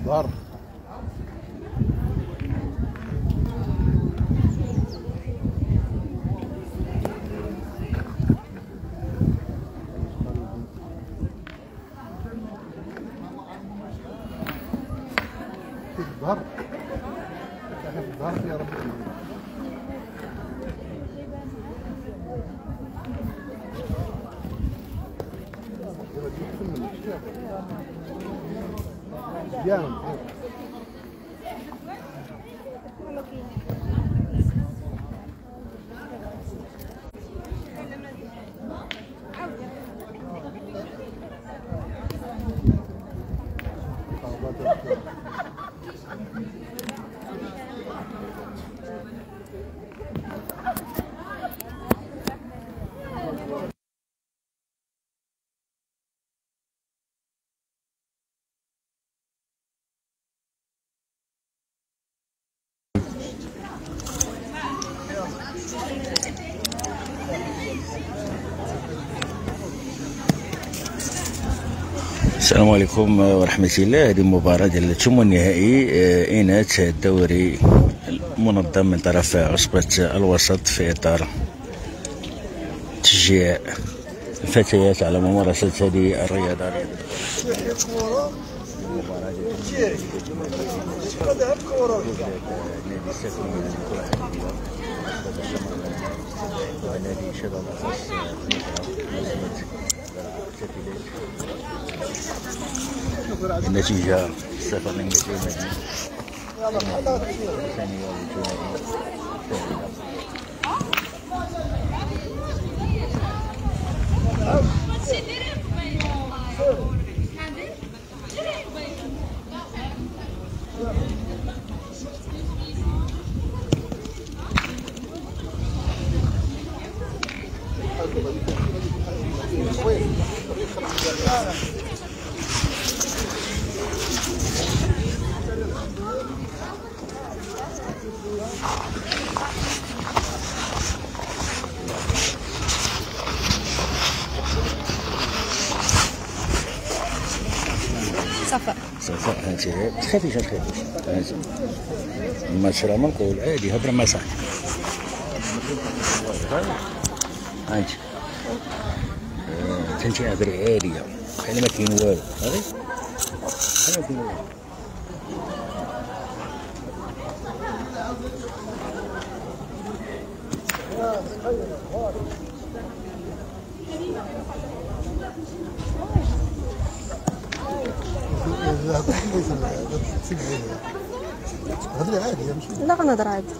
ظهر ظهر ظهر يا رب. السلام عليكم ورحمة الله. هذه مباراة ديال الثمن النهائي إناث الدوري المنظم من طرف عصبة الوسط في إطار تشجيع الفتيات على ممارسة هذه الرياضة. النتيجة 0 للمدينة الثانية صفاء هانتي تخافيش هانتي الماتش راه منقول عادي. هضر مع صاحبك هانتي تنتي هضري عادية بحال ما كاين والو. هاغي بحال ما كاين والو. هضري عادي ماشي. لا غنهضر عادي.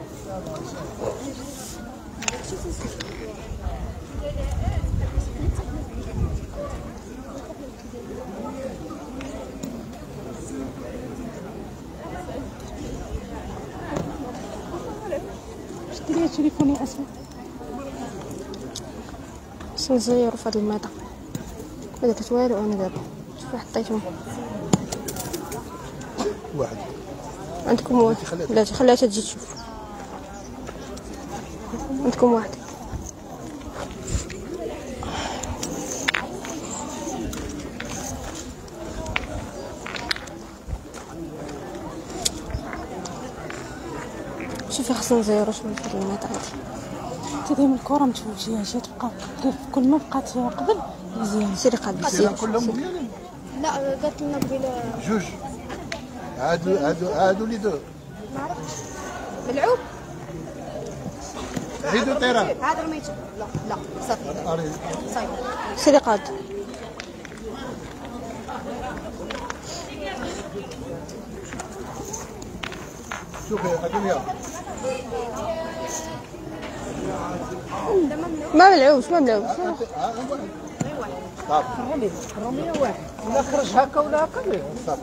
شتي لي تليفوني اسود سنزيرو في هذا الميطا ما درت والو. انا دابا شوفي حطيتهم واحد عندكم واحد. لا خليها تجي تشوف. عندكم واحد. شوفي خصنا نزيرو شوفي في هذا الميطا هادي. تديم الكره ما تفوتيهاش تبقى كيف كل ما بقات قبل مزيان. سيري قاد بزاف كلهم مزيانين. لا قالت لنا قبيله جوج عادوا لي دو. ما عرفتش ملعوب عيدوا طيران. هذا رميته. لا صافي صافي سيري قاد. شوفي قديم يا ما ملعوبش الرومية واحد ولا خرج هكا ولا هكا صافي.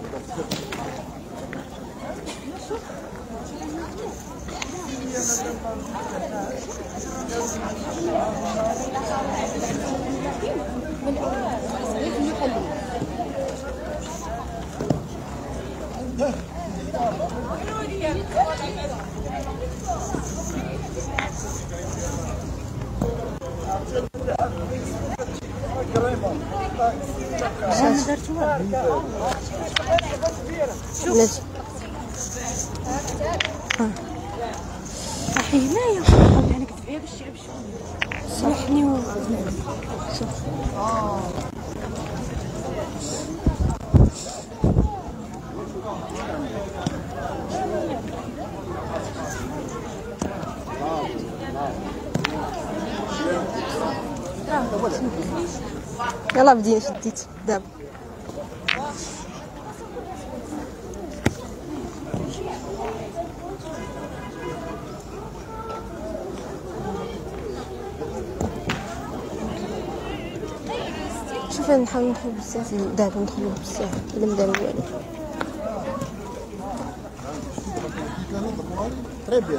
بلاتي صحي هنايا انا كنت فيها باش تعب شويه صلحني يلا بدينا شديت دابا شوف نحاول ندخل بزاف دابا ندخلو بزاف الا ما دارو والو Très bien.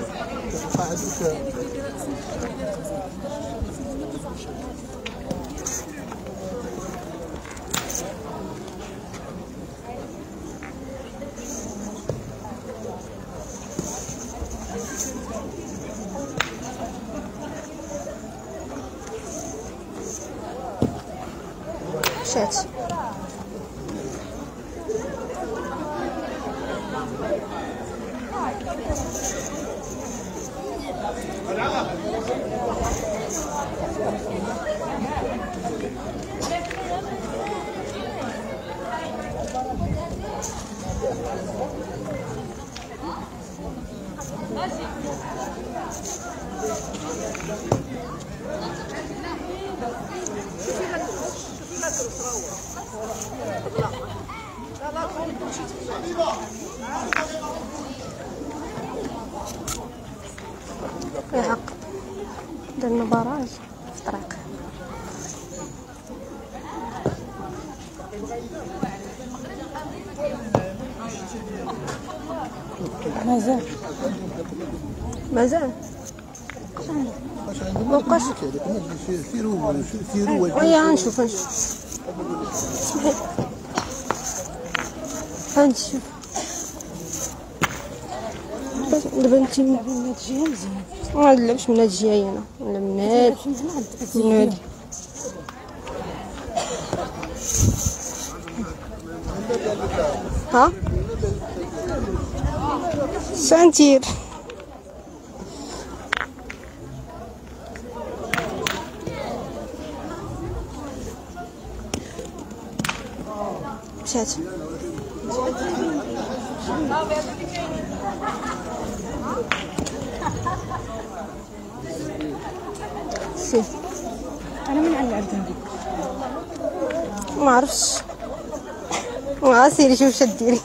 مشات يحق درنا براج في الطريق مازال بقاش ويا نشوف اسمحي نشوف دابا انت من هاد الجهه مزيان ما نلعبش من هاد الجهه انا ولا من هاد من هادي ها سنتير مشات سي انا من على العبد ما عرفتش ما سيري شوف شديري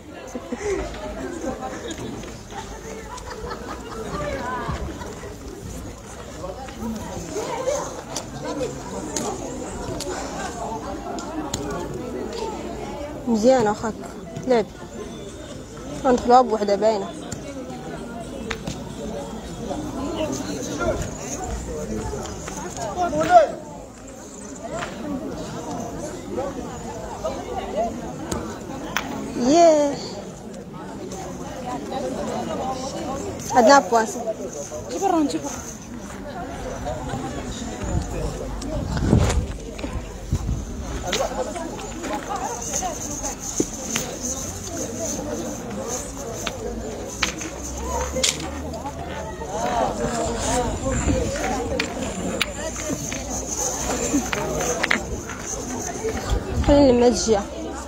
مزيانه اخاك لعب غندخلوها بوحده باينه ياه عندنا بواسه جيب الرون جيب خلينا نلم هاد الجهه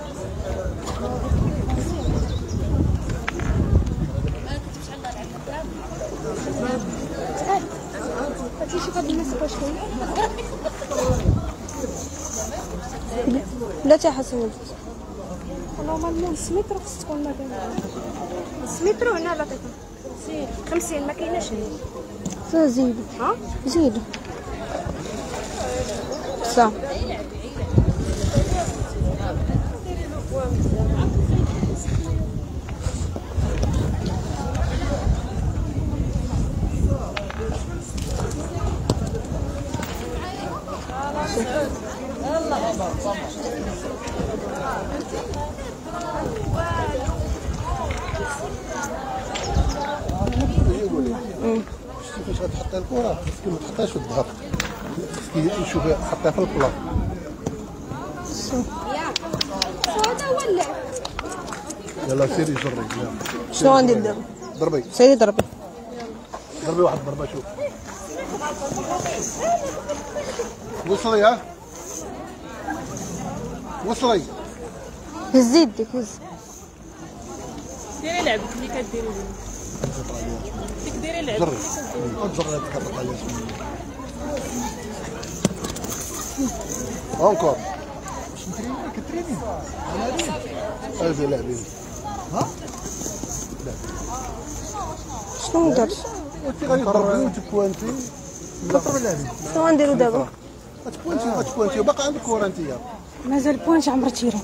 بلاتي حسن نورمالمون سميترو خص تكون ما سميترو هنا لا 50 ما كايناش هنا زيدو ها زيدو صح كيفاش غتحط الكره خصك ما تحطهاش في الظهر خصك يشوف حطها في البلا هذا هو اللعب. يلا سيري جري. شنو غندير دابا؟ ضربي سيري ضربي. ضربي واحد الضربه. شوف وصلي. ها وصلي. هز يديك هز. ديري لعبك اللي كديري ديك ديري لعبك جري جري تكرر عليا. اونكور. كتريني هذه لعبي. ها شنو ندير؟ انت غادي تضربي وتبوانتي. لا شنو غنديرو دابا؟ غتبوانتي وباقي عندك كره انت. مازال بوانت عمر تيري.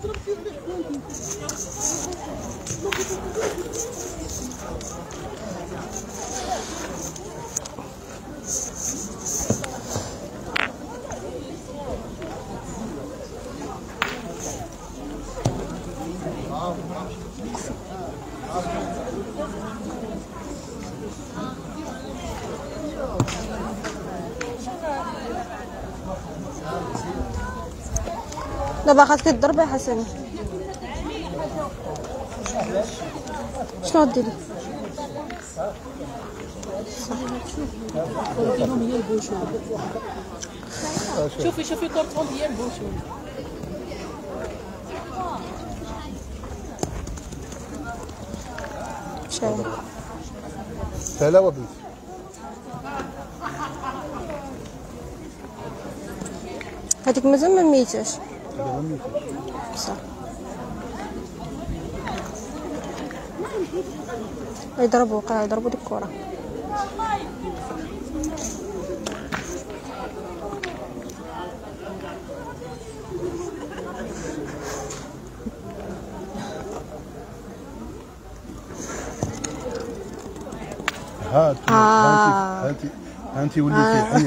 دابا خاصك تضرب يا حسن. شنو غديري؟ شوفي كورتون ديال بوشو. شاي سهله وبنت. هذيك مازال ما ميتاش. صح. يضربوا يضربوا ديك الكره. انت وليتي حيه.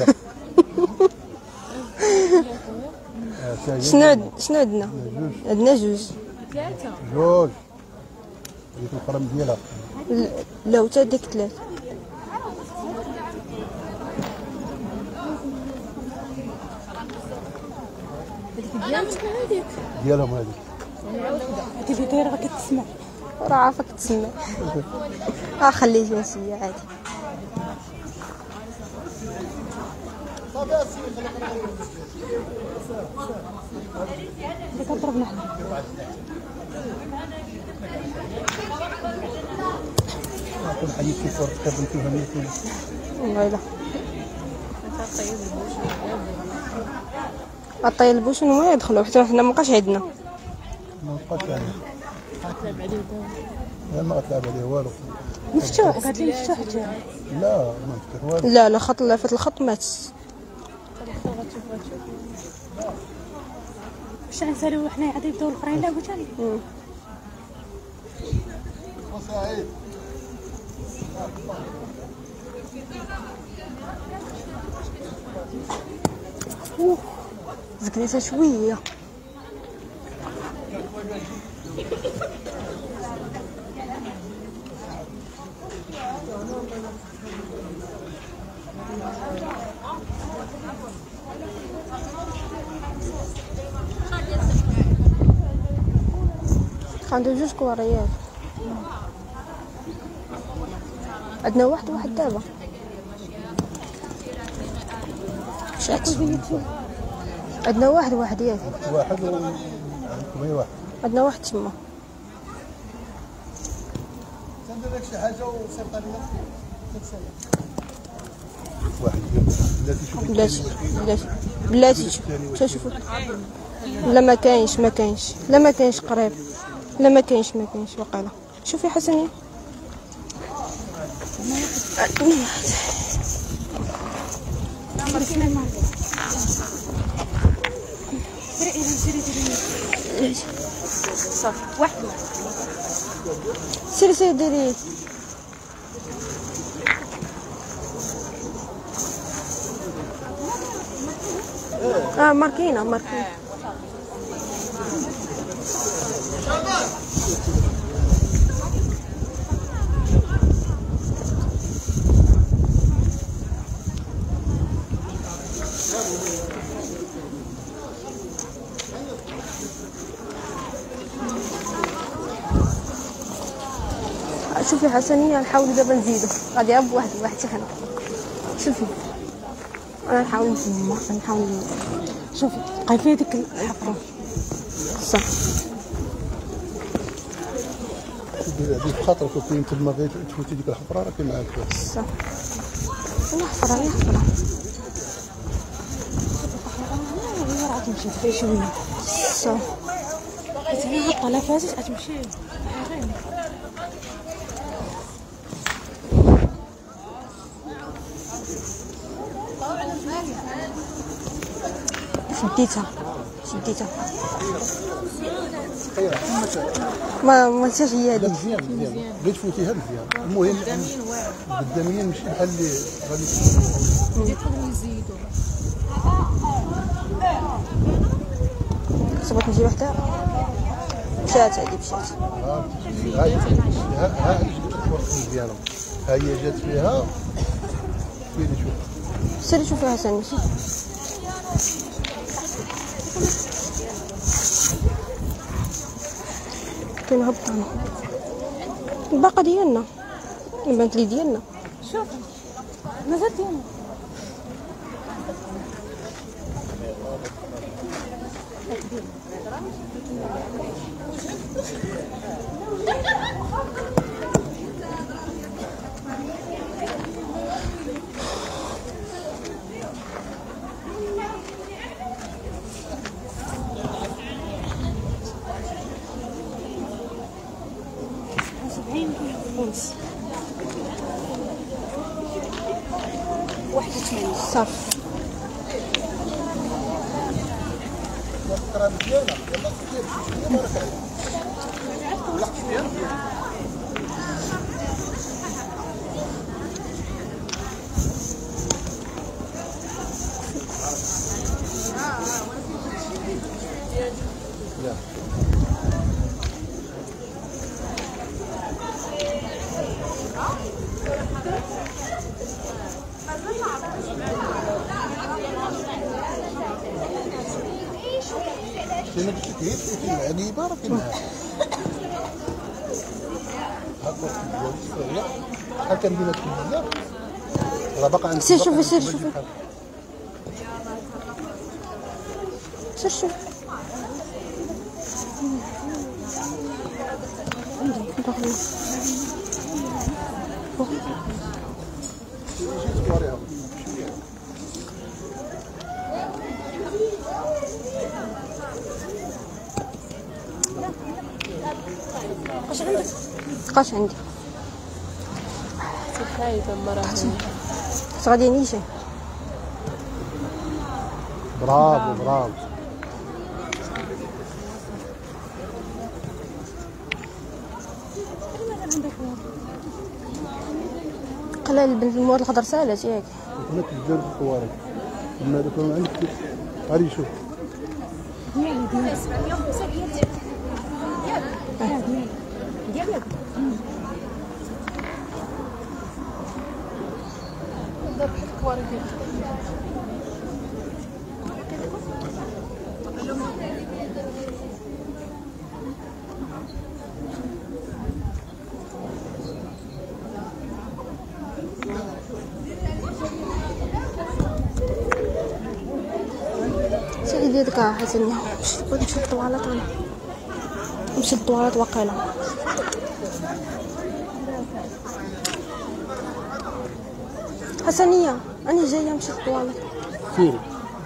شنو عندنا؟ عندنا جوج. جوج. ديك القرم ديالها. لا وتا ديك ثلاث. ديالهم هذيك. هادي اللي دايره راه كتسمع. راه عارفه كتسمع. خليتها شي عادي. اللي كضربنا حنا. كل حديث في صورة كتب نشوفها ميتين. والله لا. عطي البوشن وما يدخلوا حتى حنا مابقاش عندنا. ما بقاش يعني. لا ما غتلعب عليه والو. مفتوح قالت لي مفتوح جا. لا ما مفتوح والو. لا خط فات الخط مات. واش غنساليو حنايا عاد يبداو الاخرين يلعبوا ثاني. زكريتها شويه. عنده جوج كوريات. عندنا واحد دابا. شات. عندنا واحد ياك. واحد وعندكم غير واحد. عندنا واحد تما. ندير لك شي حاجه وسير واحد بلاتي شوف شوفوا. لا ما كاينش لا ما كاينش قريب. لا ما كاينش وقيله. شوفي حسنيه. صافي واحد سيري ديري. ماركينا. شوفي حسنية، نحاولوا دابا نزيدو، غادي غير بواحد حتى حنا. شوفي انا نحاول شوفي بقاي فيها ديك الحفره صح. هذيك خاطرك كاين تما غير تفوتي ديك الحفره راه كاين معاك صح. انا حفره راه تمشي فيها شويه صح. حيت هي هابطه لا فاتت غتمشي شديتها ما تاش هي هذيك. مزيان بغيت تفوتيها مزيان. المهم قداميا ماشي بحال اللي غادي صبرت نجي وحده مشات هذه ها مزيانه. ها هي جات فيها كاين شوف سيري شوفي حسن. كاين هبطانه الباقه ديالنا البنت لي ديالنا. شوف مازال ديالنا صافي. كاين الكيف كاين العنيبه راه كاين معاها هكا بحال كندير هادشي بزاف راه باقا عندك. سير شوفي سير شوفي سير شوفي. بقاش عندي خايفه المراه غادي نيشي. برافو قلال البنت المواد الخضر سالات ياك. كنا كنجرب الطوارئ لما هذوك عندك غادي شوف ديالك سيدي ديالك حسنية. بغيت نمشي للطواليط انا نمشي للطواليط واقيلا. حسنية أنا جاية نمشي للطواليط. سيري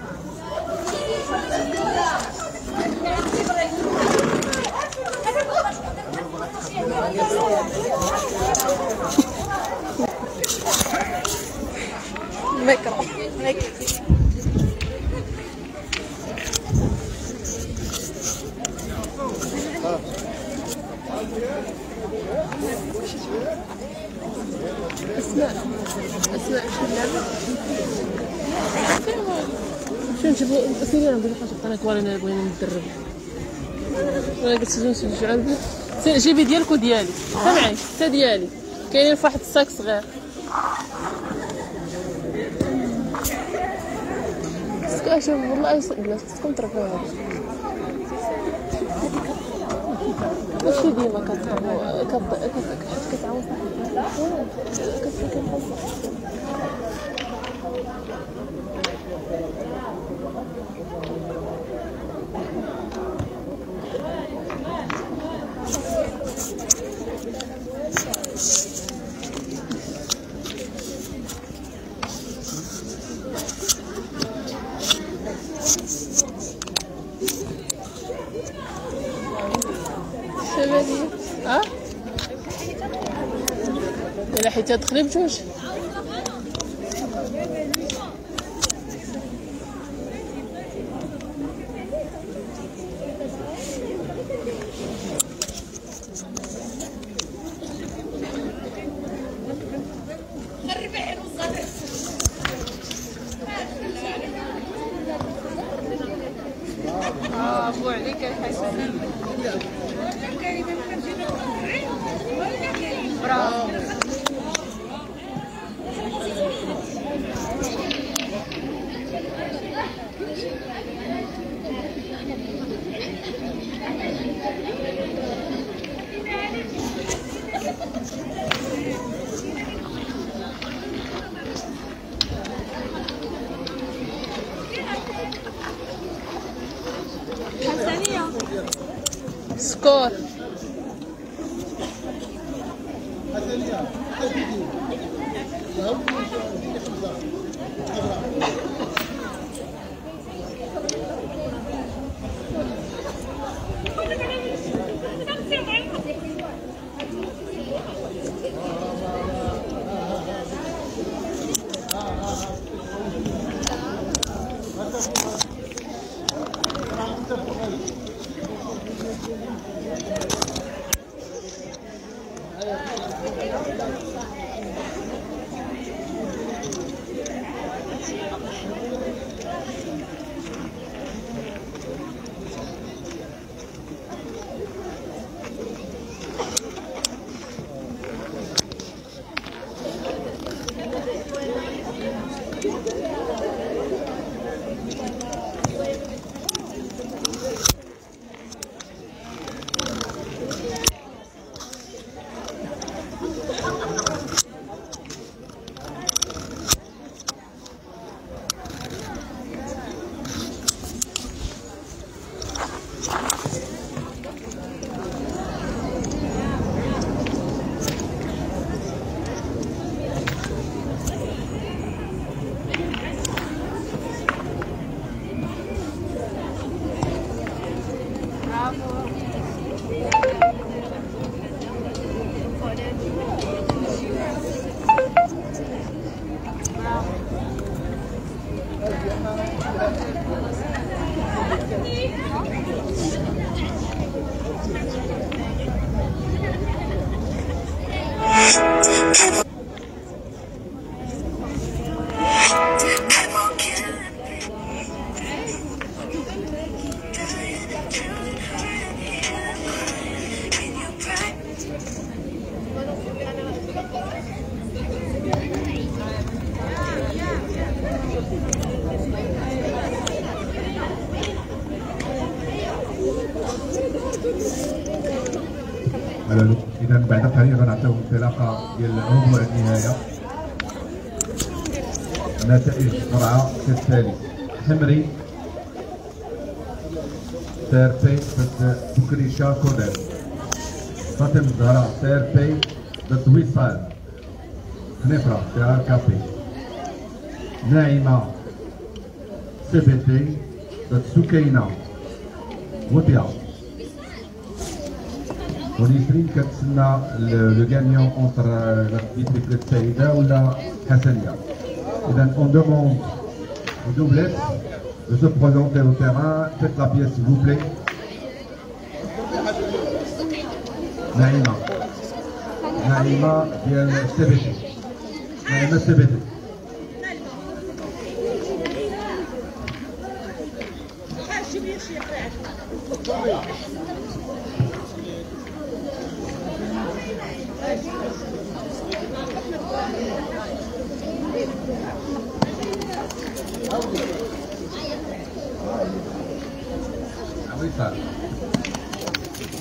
مكره اسماء شو نجيبو سيري نديرو حاجه بطانه كوالينا بغينا ندرب ولا قلت نسجعو البنت. جيبي ديالك وديالي سامعي حتى ديالي كاينين في واحد الصاك صغير. شوف والله بلا تكون تركوها ماشي ديما كتعاون شبابي الا حيت تدخلي بجوج برافو عليك الحسن برافو سكور إذا بعد قليل غنعطيو انطلاقة ديال الربع النهاية. نتائج القرعة كالتالي: حمري سيربي ضد بكريشا كودان، فاطمة الزهراء سيربي ضد وصال خنيفرة سي كابي، ناعمة سي بي تي ضد سكينة وطيا، ونسرين كتسنى لو غانيون اونتر لا ديتريكت سعيدة ولا حسنية. إذا اون دوموند aux doublettes de se présenter au terrain. Faites la pièce s'il vous plaît. Naïma. Naïma ديال CBT. نايمة CBT. وصال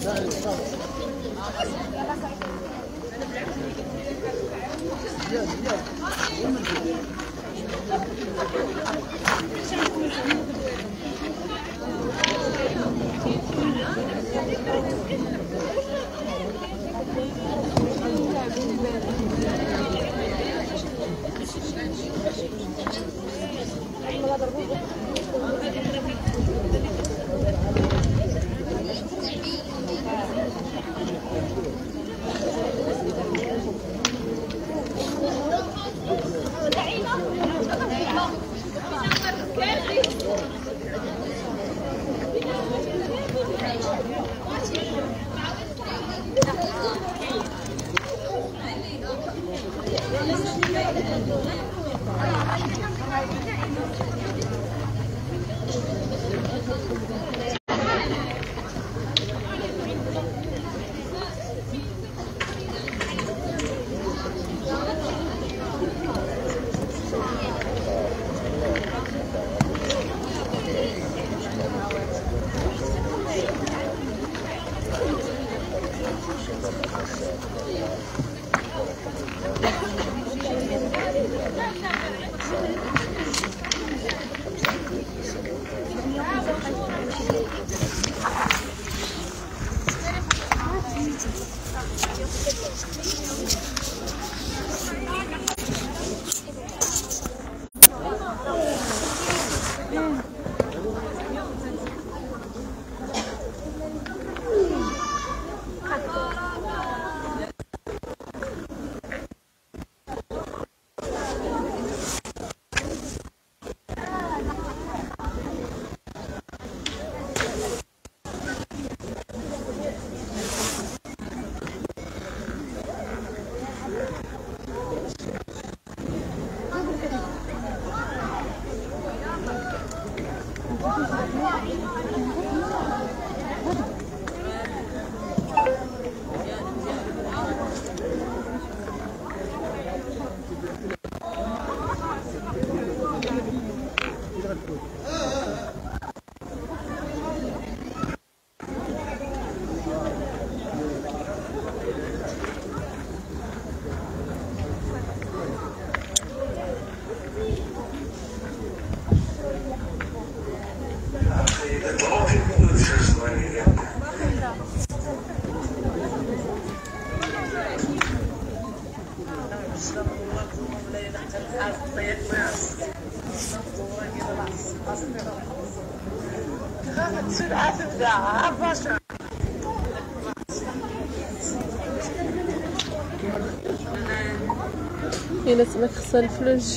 إلا تما خصها الفلوس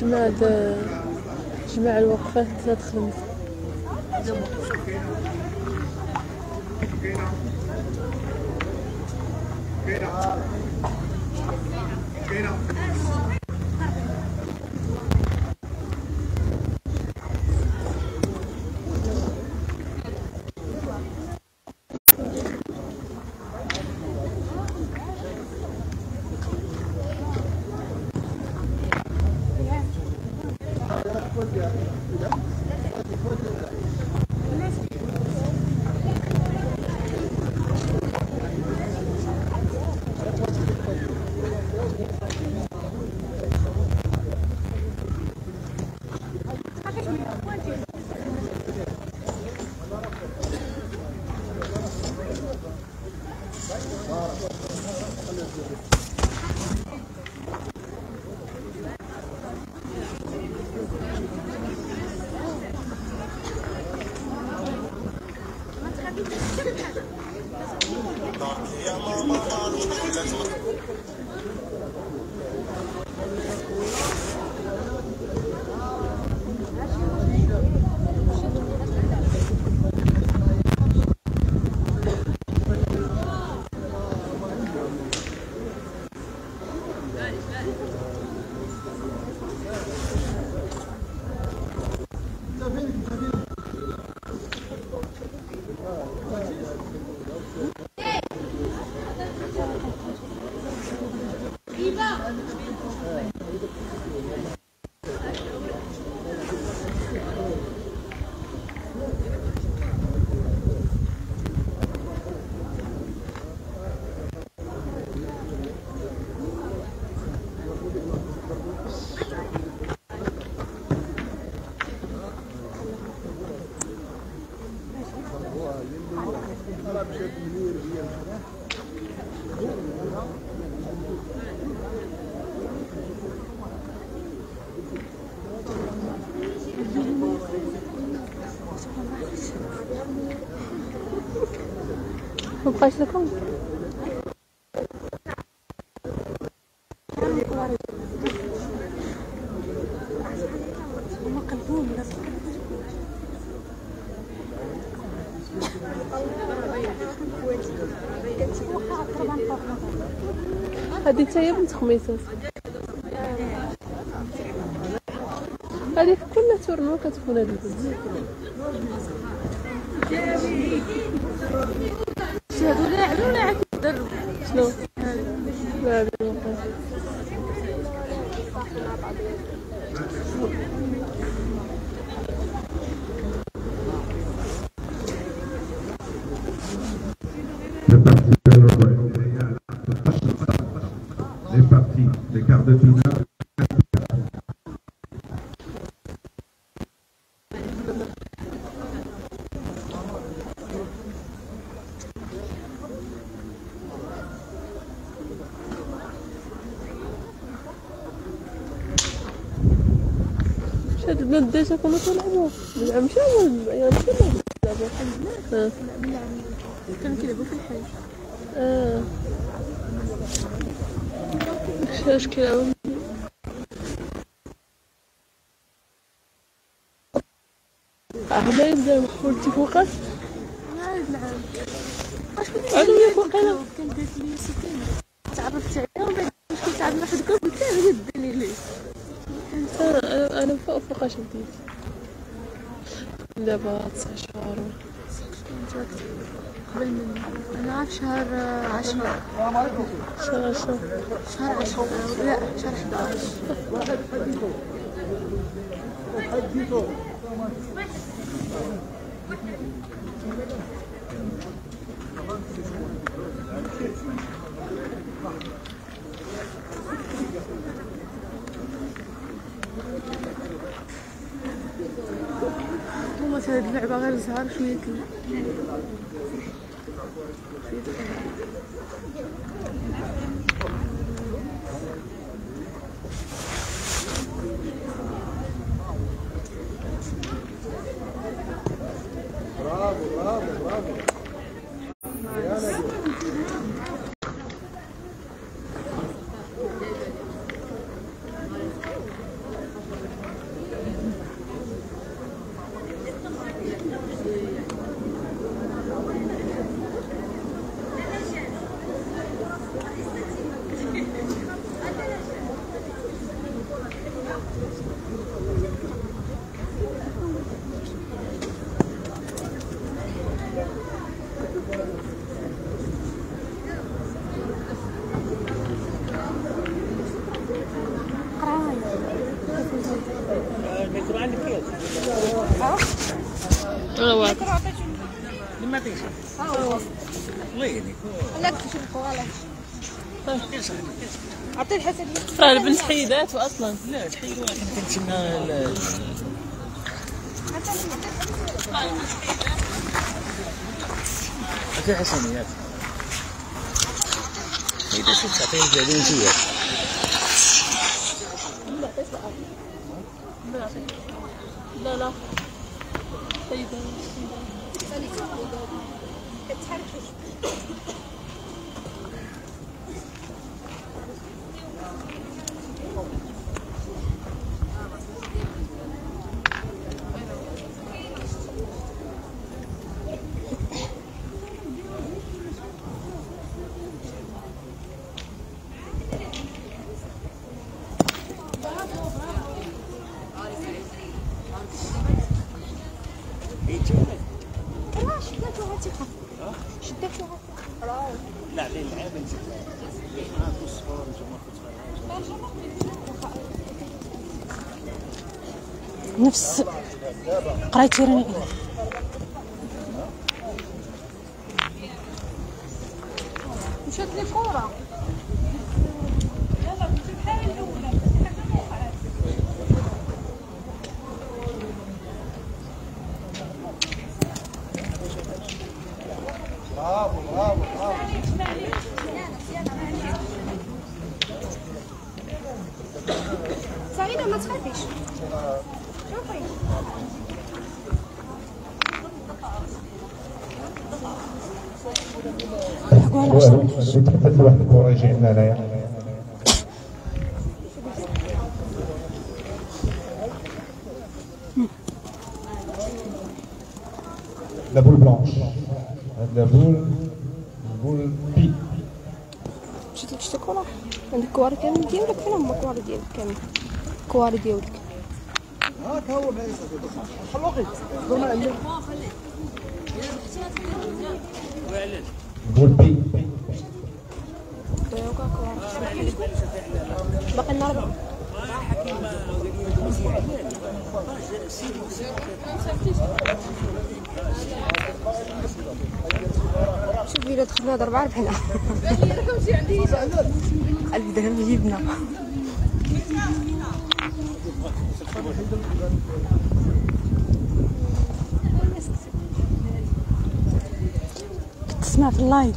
جمع الوقفات تدخل. مبقاش لكم هما قلبوهم ولا هادي حتى هي بنت خميسات. هادي في كل تورنو كتكون هادي البنت. هادو لاعبين ولا عاد يدربوا شنو؟ لا Les parties, les quarts de finale. هاد البنات ديجا كانوا كيلعبوا بالعام شحال يعني شحال لعبوا كانوا كيلعبوا في الحي. اش كيلعبوا هذا يبدا مخفولتي فوقاش عاد نعم عادوا ياك وقيلا كان قالت لي سكينة تعرفت عليها ومن بعد كنت عاد واحد الكل قلت لها يدني ليه انا فوقاش بديت دابا 9 شهور قبل مني. انا عارف شهر 10 شهر شهر 10 لا شهر 11. والله هاد اللعبة غير زهر شوية عطيه الحسن البنت حيدات اصلا. لا تحيد واحد كنتسنى هكا حسنيات حيدات تعطيه البعدين لا لا نفس قرايتي راني مشات لي كورة سعيدة ما تخافيش شوفي والو يتحدث واحد الكره يجي عندنا هنايا. لا بول بلانش لا بول بي. مشيت لك شتي كره عندك كواري كامل ديالك فين هما الكواري ديالك كامل الكواري ديالك هاك هو بعيسى خلوقي دونا عندك بول بي باقي لنا 4 شوف إلا دخلنا هاد 4 ربحنا 1000 درهم جبنا. تسمع في اللايف.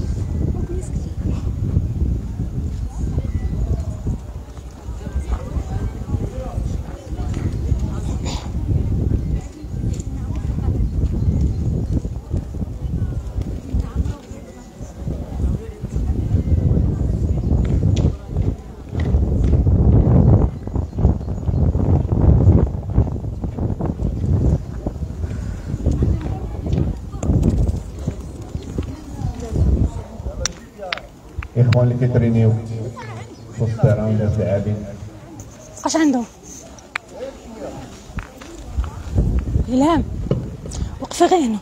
الاخوان اللي كيترينيو في وسط التيران الناس اللاعبين واش عندهم؟ إلهام وقفي غير هنا.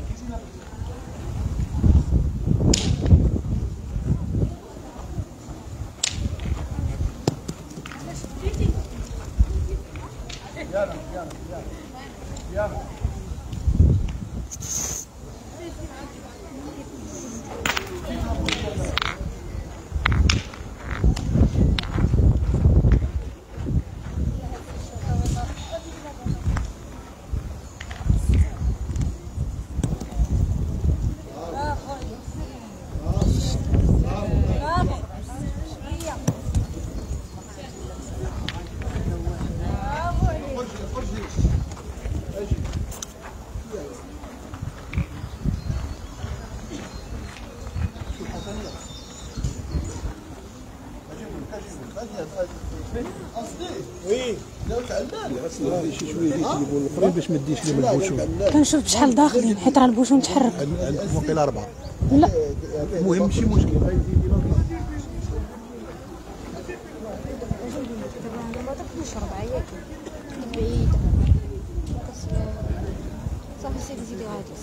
كنشوف بشحال داخلين حيت راه البوشون تحرك. عندكم وقيله 4 لا المهم ماشي مشكل. نشرب عياك بعيد صافي سيدي زيدي غادي.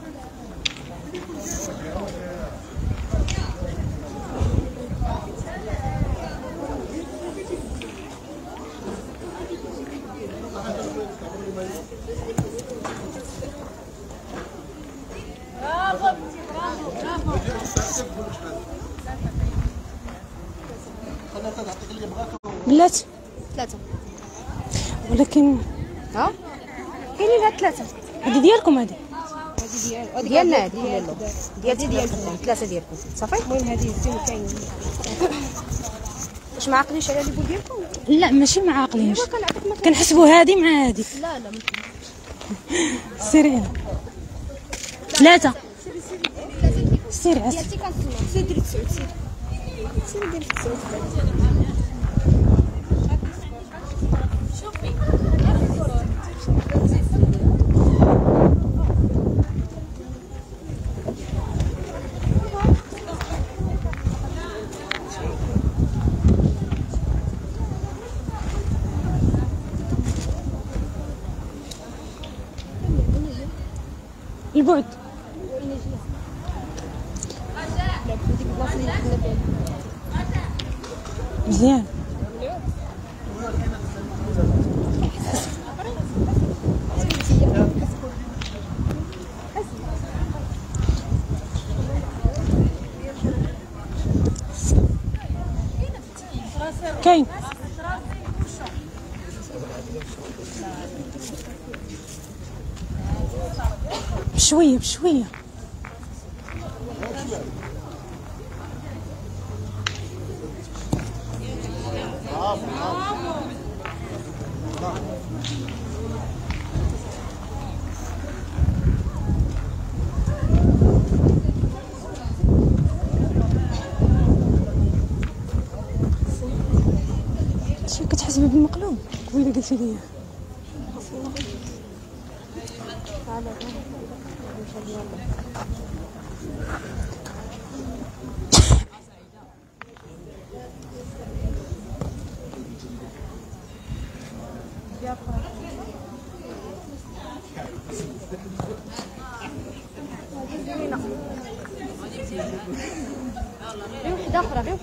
بلاتي 3 ولكن ها كاينين هاد 3 هادي ديالكم هادي ديالنا هادي ديالكم 3 ديالكم صافي. المهم هادي زين كاين واش ما عاقلينش على لي بول ديالكم؟ لا ماشي ما عاقلينش كنحسبوا هادي مع هادي. لا سيري هنا 3 سيري عسل سيدي كنسمع سيدي دير 9 سيدي دير 9 البعد مزيان. كاين بشويه بشويه. المقلوب وين قلتي لي غير وحده اخرى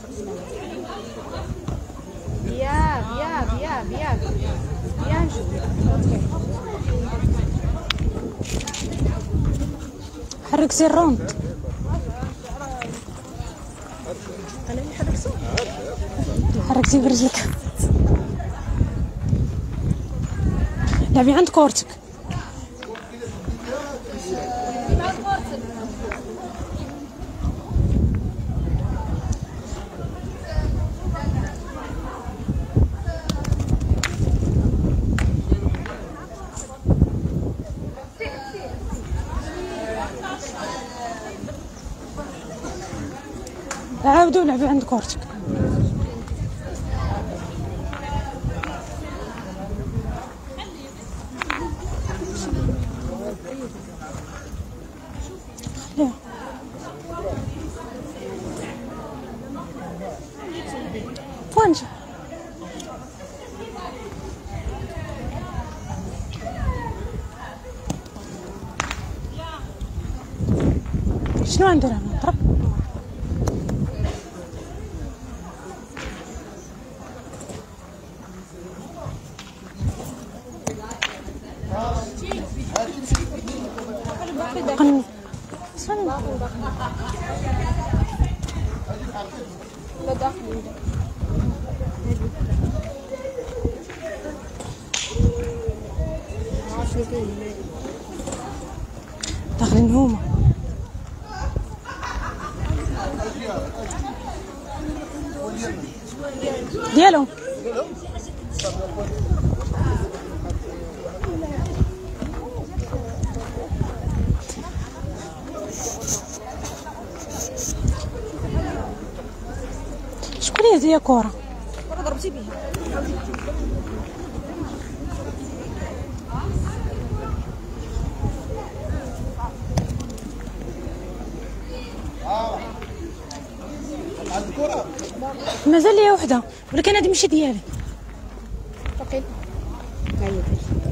ياك نشوف حركتي الروند انا اللي حركتو حركتي برجلك لعبي عند كورتك عاودوا لعبوا عند كورتك خليها فوانجا شنو ندير انا نضرب قني لا داخل داخلين هما ديالهم شكون هي كورة ضربتي بها مازال ليا وحده ولكن هذه ماشي ديالي ثقيل هاي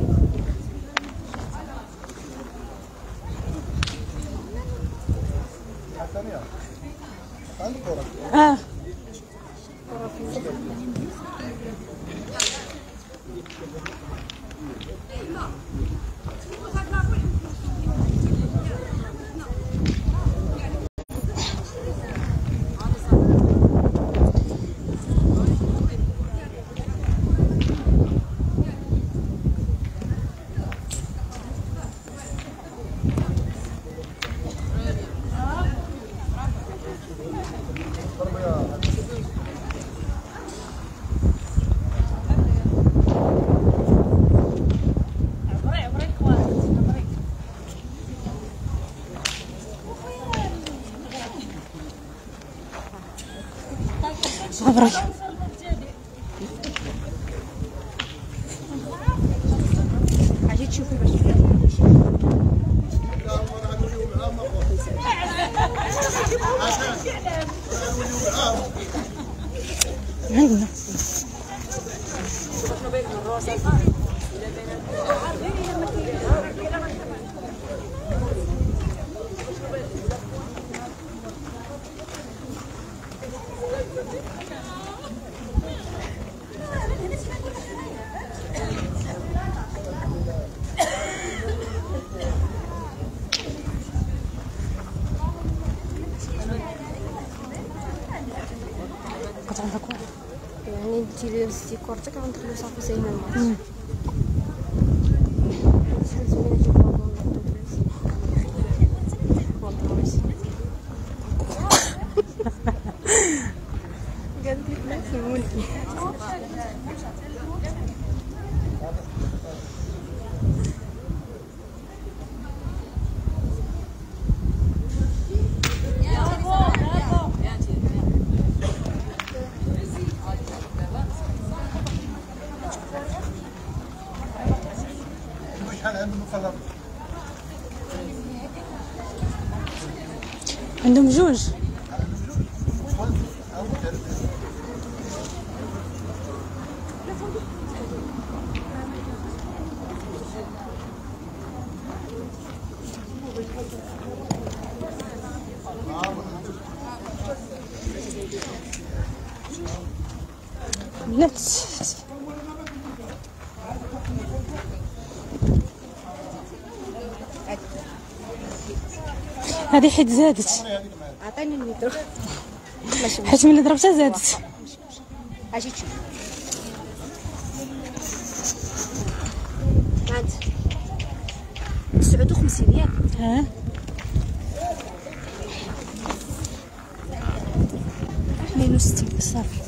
عبري عجي تشوفي باش عندنا يعني انتي درتي كورتك غندخلو صافي سايمه الماتش قالت لي لا سموني عندهم جوج. بنات هذه حيت زادت. عطيني المترو. حيت ملي ضربتها زادت. اجي تشوف عاد 57 ياك. ها 62 صافي.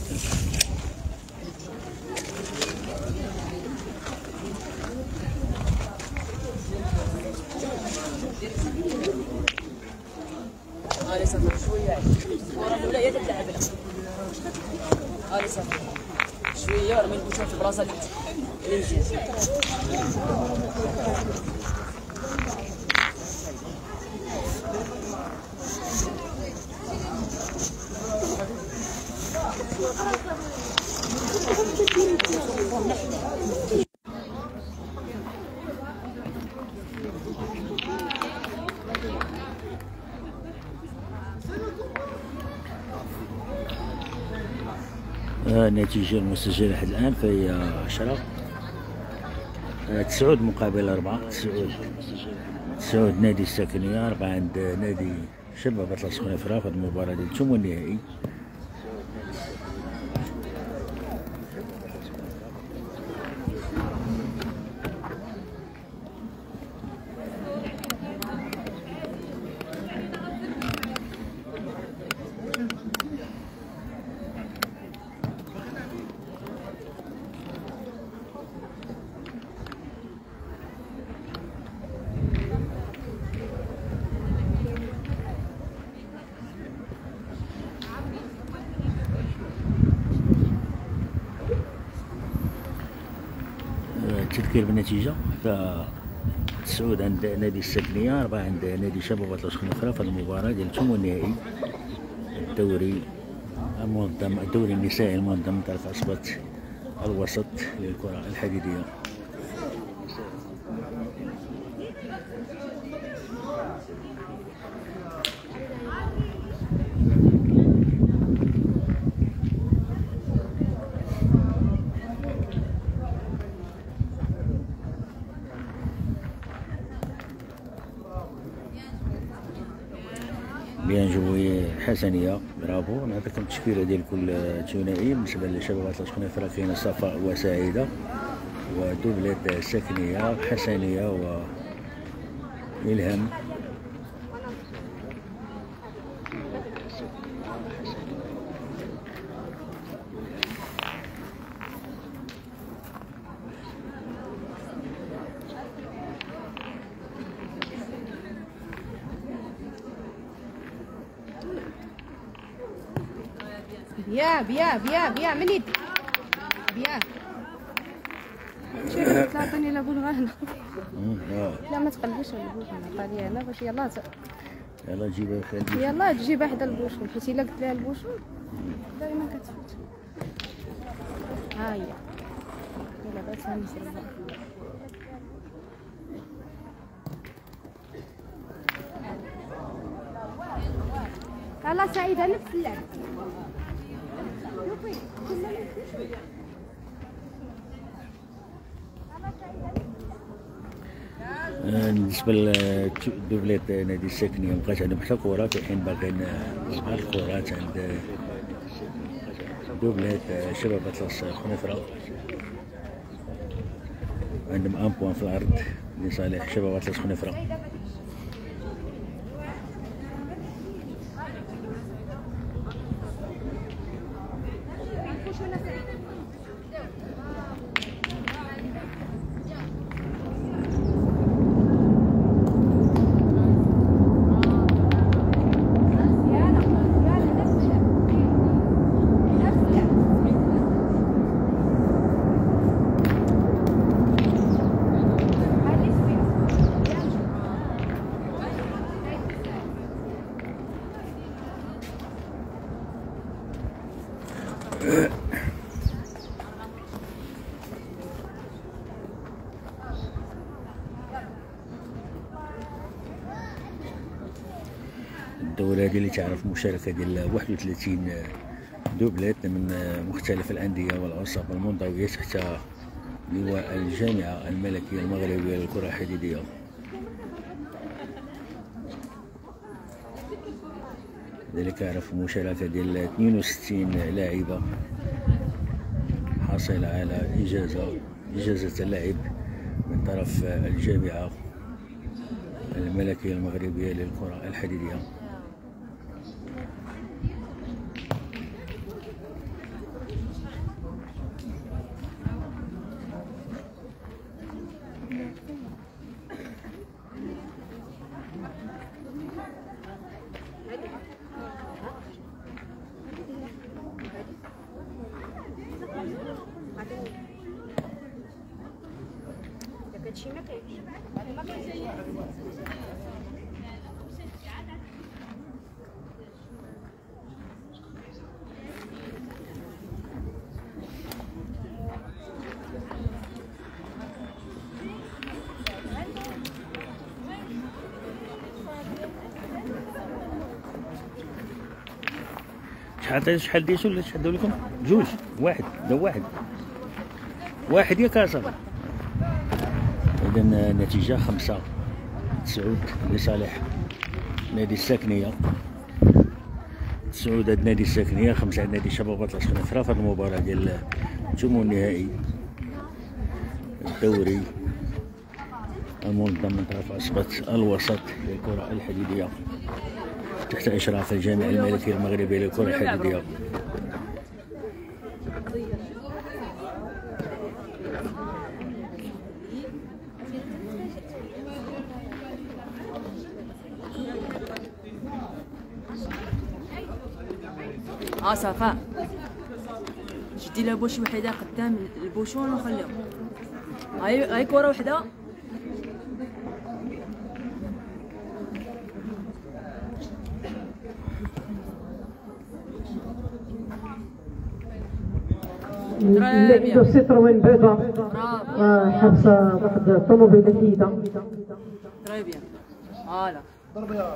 شويه وراه ما نبوشوش في براسه الانجاز. النتيجة المسجلة حتى الآن فهي 10 9 مقابل 4. 9 نادي الساكنية، 4 عند نادي شباب أطلس خنيفرة في هذه المباراة ديال الثمن النهائي. التذكير بالنتيجة، ف 9 عند نادي الساكنية، 4 عند نادي شباب أطلس خنيفرة في المباراة ديال الثمن النهائي الدوري المنظم، الدوري النسائي المنظم من طرف عصبة الوسط للكرة الحديدية. بيان جوي حسنية، برافو. نعطيكم التشكيلة ديال كل ثنائي. بالنسبة لشباب أطلس خنيفرة كاينة صفاء وسعيدة، ودوبلات ساكنية حسنية وإلهام. بيا منيت بيا شوفي تعطيني لا بلغانه. لا ما تقلبوش البلغانه، عطاني انا باش يلاه جيبها خالد. يلا تجيبها حدا البوشون، حيت الا قلت لها البوشون دائما كتفوت. ها هي يلا بس نسربها. يلا سعيده نفس اللعب. بالنسبة لدوبلات نادي الساكنية مبقاش عندهم حتى كرة، في حين باقيين الكرات عند دوبلات شباب أطلس خنيفرة. عندهم 1 بوان في الأرض لصالح شباب أطلس خنيفرة. الدورة هذه اللي تعرف مشاركة ديال 31 دوبلات من مختلف الأندية والأوساط المنضوية تحت لواء الجامعة الملكية المغربية للكرة الحديدية. ذلك عرف مشاركة ديال 62 لاعبة حاصلة على إجازة اللعب من طرف الجامعة الملكية المغربية للكرة الحديدية. شحال ديسو ولا شحال لكم؟ جوج واحد دا واحد يا كاسر. إذا النتيجة 5-9 لصالح نادي الساكنية. 9 عند نادي الساكنية، 5 عند نادي شباب بطلس خنفرة في هذه المباراة ديال الثمن النهائي الدوري المنظم من طرف عصبة الوسط للكرة الحديدية تحت إشراف الجامعة الملكية المغربية للكرة الحديدية. صفاء شدي لها بوش وحده قدام البوشون وخليهم. هاي كره وحده. عنده ستروين بيضاء حابسه واحد الطوموبيله جديده. تري بيان. فوالا ضرب يا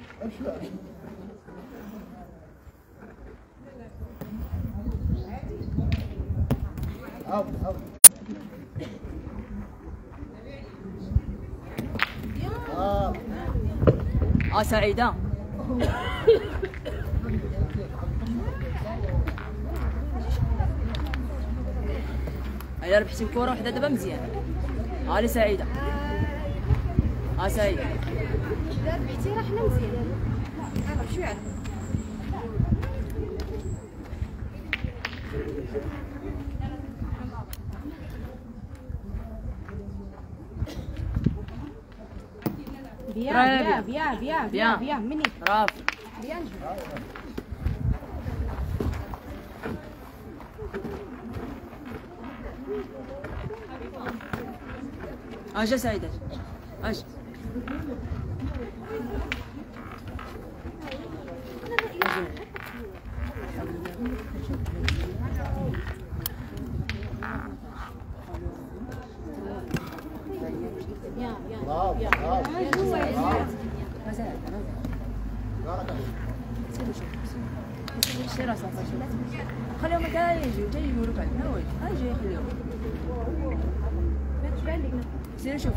سعيدة. هيا ربحتي الكرة وحدة دابا مزيان. هاني سعيدة. سعيدة. إذا ربحتي راه حنا مزيان. شوية على بيان مني برافو. بيان اجا سعيدة اجا. خليهم هكا يجيو حتى يقولوا عندنا ويلي اجي خليهم سير شوف.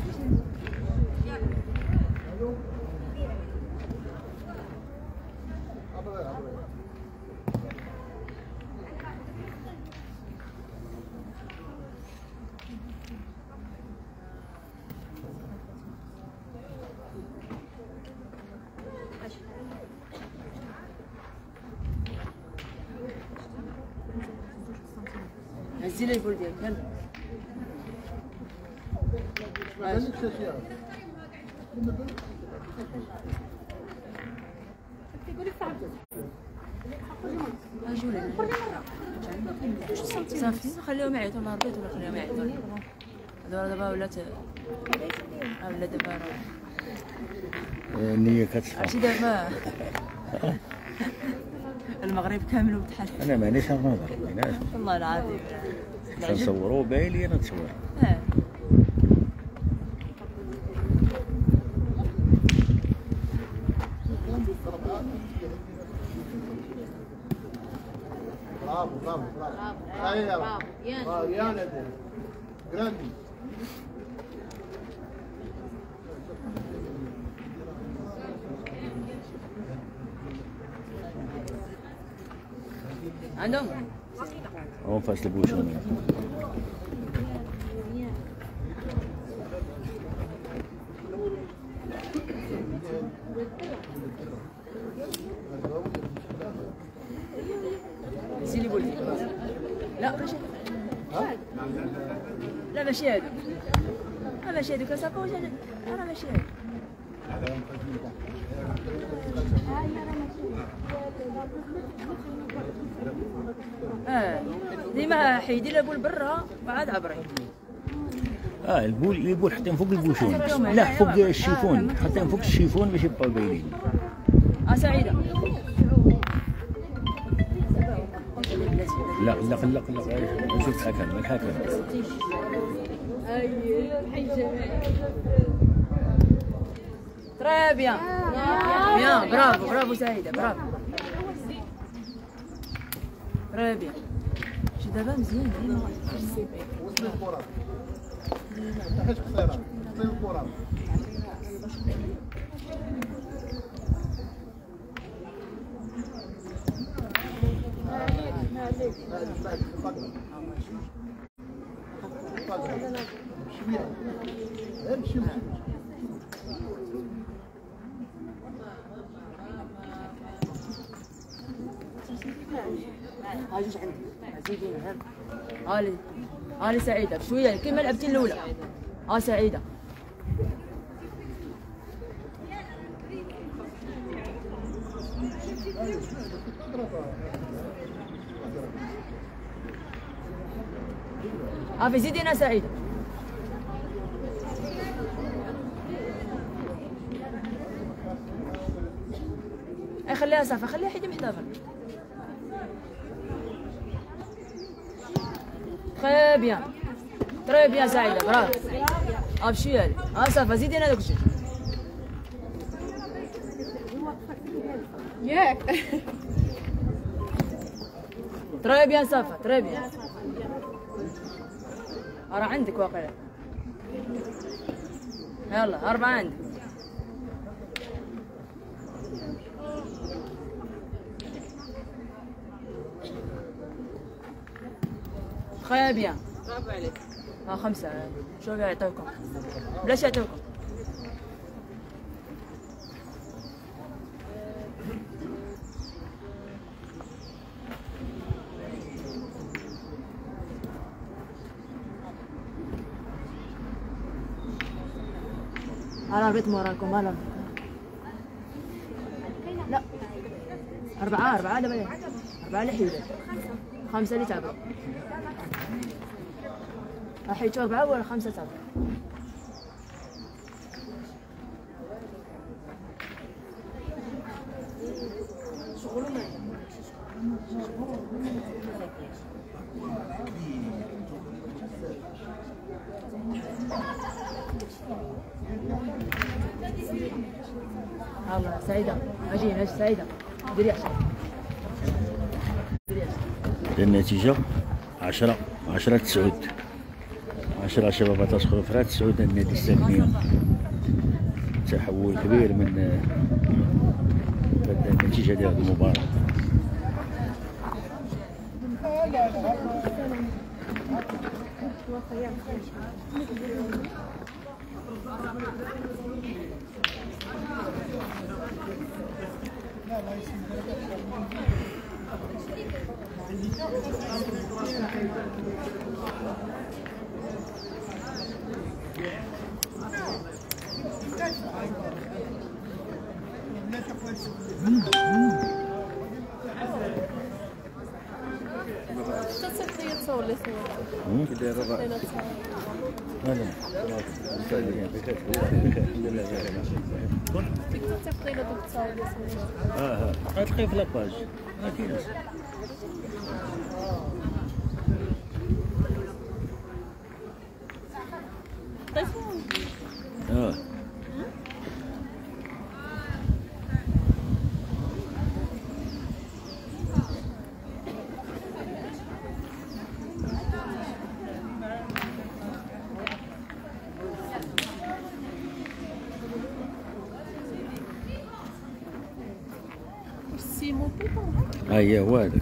هزي لي البول ديالك هل صافي خليهم يعيطوا نهار البيت ولا خليهم يعيطوا. دابا ولات ولا دابا النية كتصفى. عرفتي دابا المغرب كامل وبتحال. انا مانيش نهضر والله العظيم نصوروا باين لي انا نتصور. عندهم هون فاس البوشون. سيلي بولي لا ماشي لا ماشي هادو ماشي هادوك صافا انا ماشي هادو ديما حيدي لابو برا وعاد عبري. البول حتى فوق البوشون، لا فوق الشيفون، حتى فوق الشيفون باش يبقاو باينين. سعيدة لا شوف الحكم تري بيان بيان برافو سعيدة برافو تري بيان. شي دابا مزيان هالي سعيدة بشوية كيما لعبتي الأولى. سعيدة في زيدينا سعيدة. خليها صافا خليها حيدي محتفل. تري بيان سعيدة برافو. بشوية هادي صافا زيدينا داك الشيء ياك. تري بيان صافا تري بيان. راه عندك واقيلا. يلا 4 عندك. خيا بيان برافو عليك. 5 شوفي يعطيوكم بلاش يعطيوكم. ربيت موراكم لا 4 دابا 4 اللي حيدوا 5 اللي تعبوا. حيتو 4 ولا 5 تعبوا. الله سعيدة اجي سعيدة ديري عشان النتيجة 10-9 10 شباب تصخر فرات 9 النادي الساكنية. تحول كبير من النتيجة ديال المباراة. غتلقيه في لاباج ما كاينش. هي هو هذاك.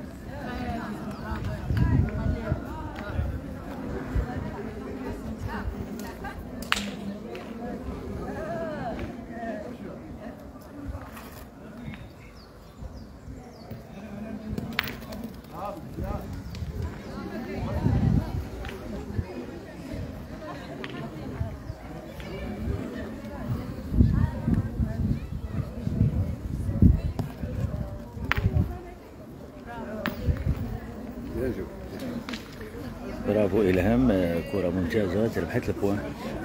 برافو إلهام، كرة ممتازة ربحت البوان.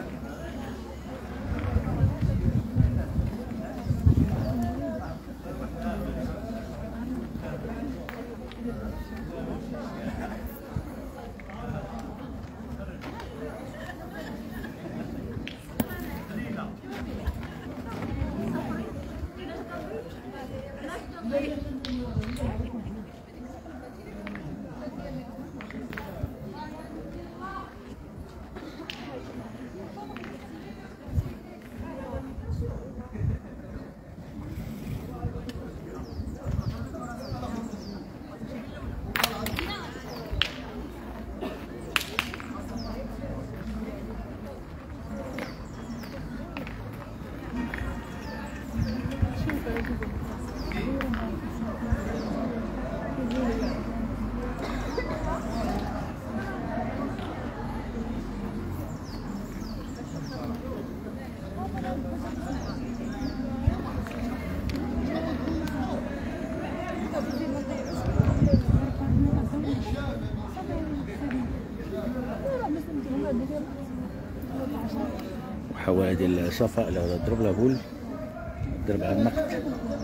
محاولة ديال صفاء لو ضرب لها بول، ضرب على النقد.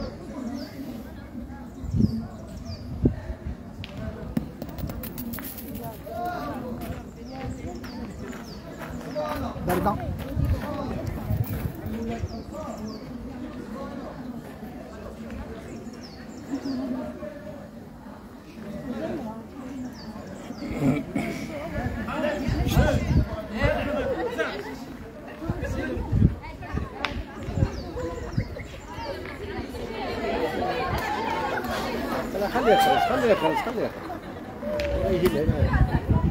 باردة. خليه يخلص خليه يخلص خليه يخلص يجي لهنا.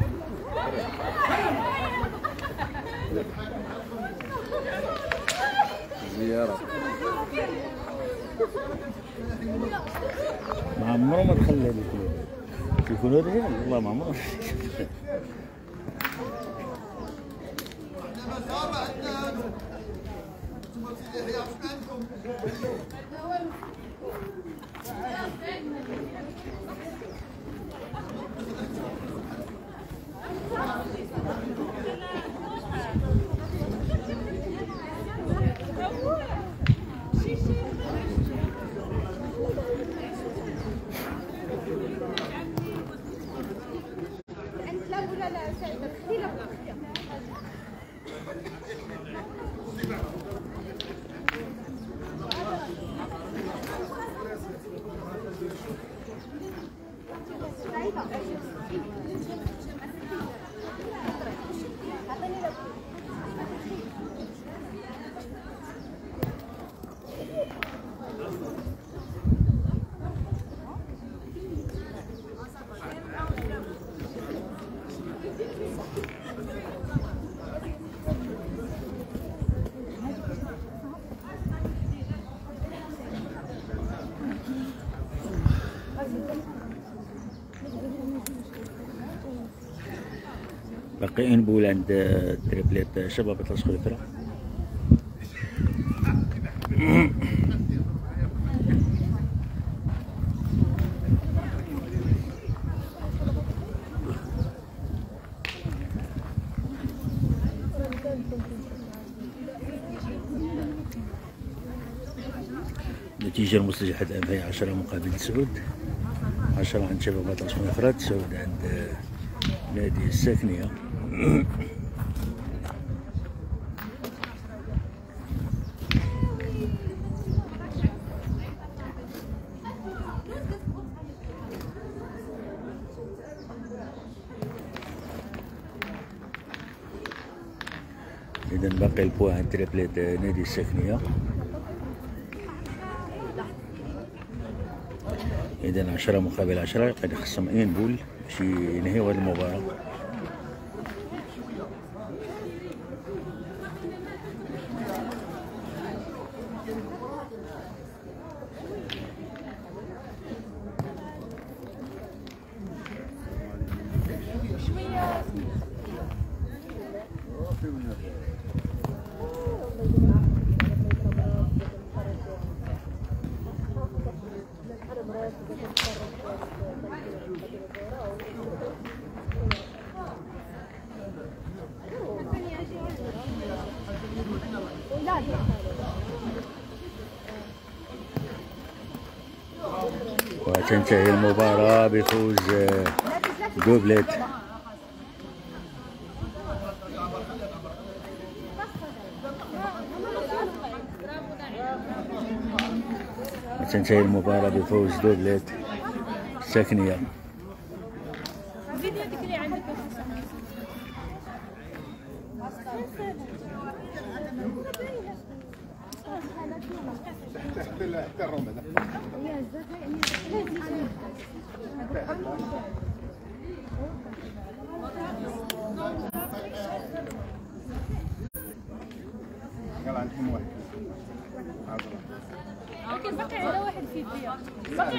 زيارة ما عمره ما دخل هذيك يكونوا رجال والله ما عمره. باقيين بول عند تريبليت شباب الصخيفرة. النتيجة المسجلة حتى الآن هي 10 مقابل 9. 10 عند شباب الصخيفرة، 9 عند نادي الساكنية. إذا باقي البوان عند تريبليت نادي الساكنية. إذا 10 مقابل 10 قد خصهم 1 بول باش ينهيو هذه المباراة. وتنتهي المباراة بفوز دوبلت. وتنتهي المباراة بفوز دوبلت سكنية. يلا عندكم واحد. ولكن باقي على واحد في البيع. باقي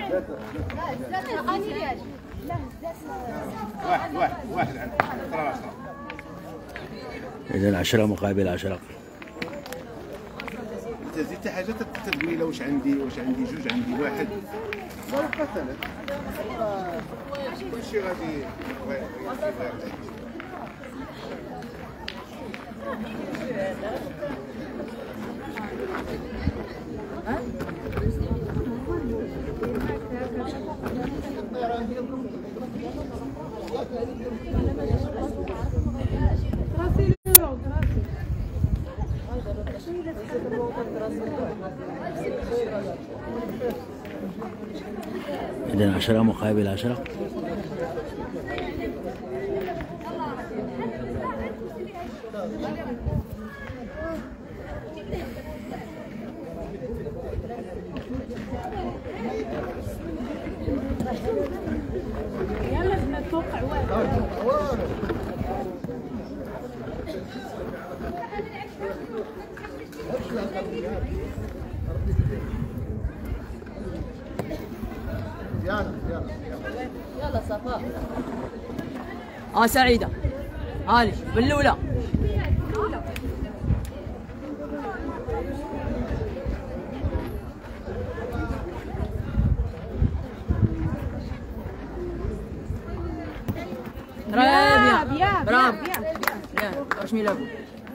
واحد عندك. إذا 10 مقابل 10. انت زدت حاجه تتقبيله واش عندي جوج عندي واحد ضرب ثلاث كلشي غادي إذن 10 مقابل 10. يلا نتوقع واحد. يلا صفاء. سعيدة. هاني بالأولى. برافو برافو. واش ميلابو.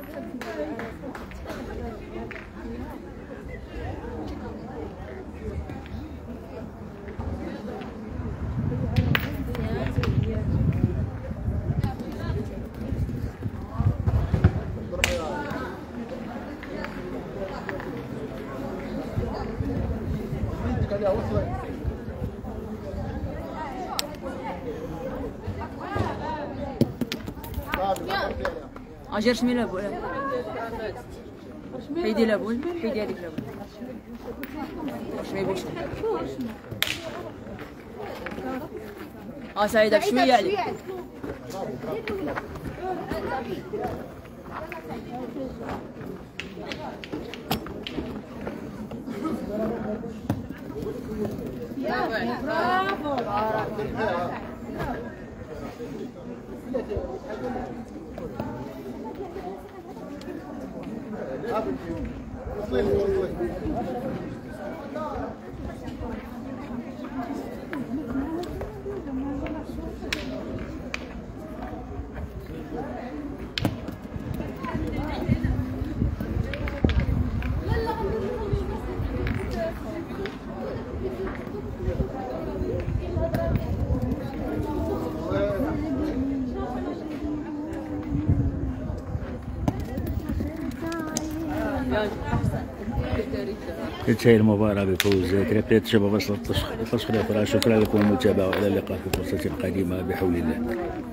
اجر شمي لابول حيدي لابول حيدي هذيك لابول شمي بوش سعيدة شوية عليك تنتهي المباراة بفوز تريبليت شباب وسط التشخيص. شكرا لكم المتابعة وإلى اللقاء في فرصة قادمة بحول الله.